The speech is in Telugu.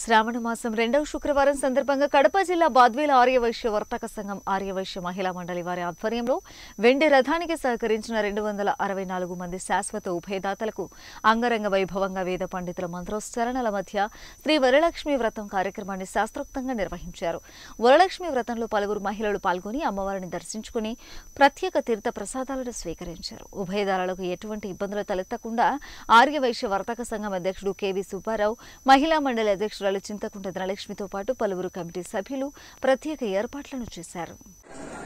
శ్రావణ మాసం రెండవ శుక్రవారం సందర్భంగా కడప జిల్లా బాద్వేల ఆర్యవైశ్య వర్తక సంఘం ఆర్యవైశ్య మహిళా మండలి వారి ఆధ్వర్యంలో వెండి రథానికి సహకరించిన 264 మంది శాశ్వత ఉభయదాతలకు అంగరంగ వైభవంగా వేద పండితుల మంత్రోచ్చరణల మధ్య శ్రీ వరలక్ష్మి వ్రతం కార్యక్రమాన్ని శాస్త్రోక్తంగా నిర్వహించారు. వరలక్ష్మి వ్రతంలో పలువురు మహిళలు పాల్గొని అమ్మవారిని దర్శించుకుని ప్రత్యేక తీర్థ ప్రసాదాలను స్వీకరించారు. ఉభయదారులకు ఎటువంటి ఇబ్బందులు తలెత్తకుండా ఆర్యవైశ్య వర్తక సంఘం అధ్యక్షుడు కెవి సుబ్బారావు, మహిళా మండలి అధ్యక్షురాలు చింతకుంట ధనలక్ష్మితో పాటు పలువురు కమిటీ సభ్యులు ప్రత్యేక ఏర్పాట్లను చేశారు.